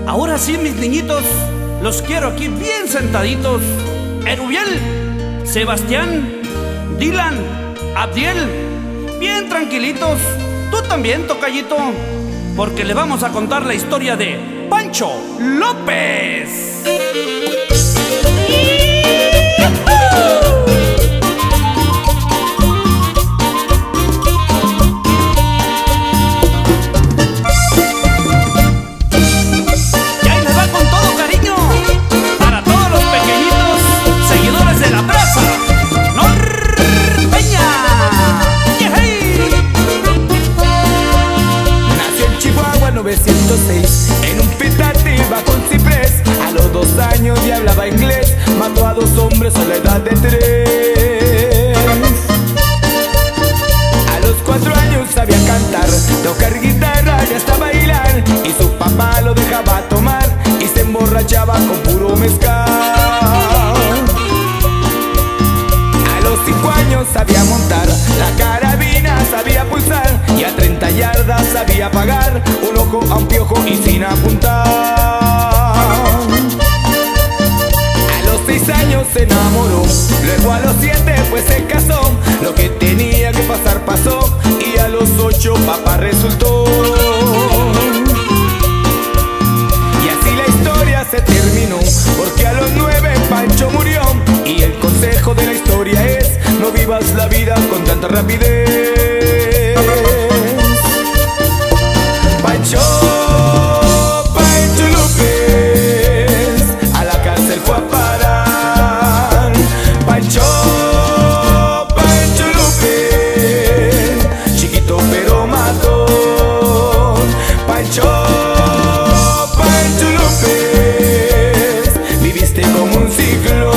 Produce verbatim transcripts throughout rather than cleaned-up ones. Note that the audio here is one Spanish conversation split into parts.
Ahora sí, mis niñitos, los quiero aquí bien sentaditos. Erubiel, Sebastián, Dylan, Abdiel, bien tranquilitos. Tú también, tocayito, porque le vamos a contar la historia de Pancho López. novecientos seis, en un petate bajo un ciprés. A los dos años ya hablaba inglés. Mató a dos hombres a la edad de tres. A los cuatro años sabía cantar, tocar guitarra y hasta bailar. Y su papá lo dejaba tomar y se emborrachaba con puro mezcal. A los cinco años sabía montar la carabina, sabía pulsar, y a treinta yardas sabía apagar un ojo a un piojo y sin apuntar. A los seis años se enamoró, luego a los siete pues se casó. Lo que tenía que pasar pasó, y a los ocho papá resultó. Y así la historia se terminó, porque a los nueve Pancho murió. Y el consejo de la historia es: no vivas la vida con tanta rapidez. Pancho, Pancho López, a la cárcel fue a parar. Pancho, Pancho López, chiquito pero matón. Pancho, Pancho López, viviste como un ciclón.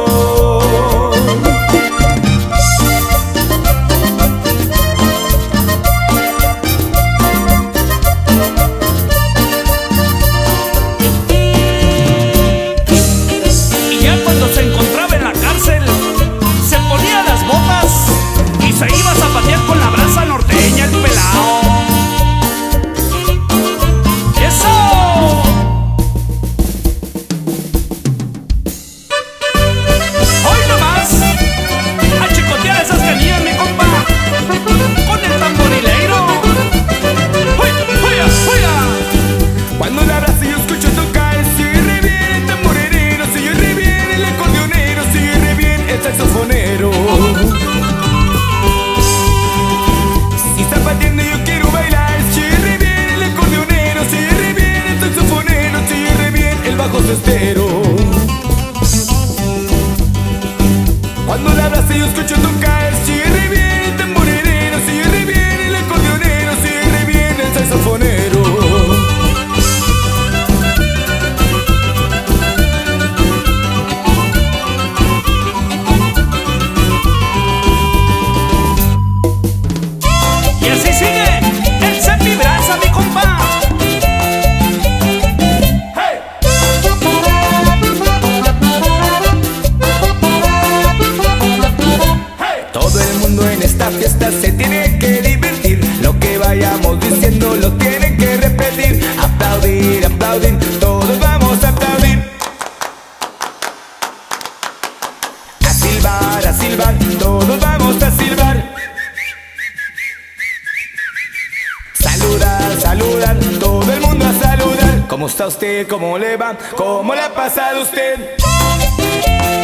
Si zapateando yo quiero bailar, si re bien el acordeonero, si re bien el saxofonero, si re bien el bajo cestero. Cuando la abrazo yo escucho tocar, si re bien el tamborero, si re bien el acordeonero, si re bien el saxofonero. En esta fiesta se tiene que divertir. Lo que vayamos diciendo lo tienen que repetir. Aplaudir, aplaudir, todos vamos a aplaudir. A silbar, a silbar, todos vamos a silbar. Saludar, saludar, todo el mundo a saludar. ¿Cómo está usted? ¿Cómo le va? ¿Cómo le ha pasado a usted?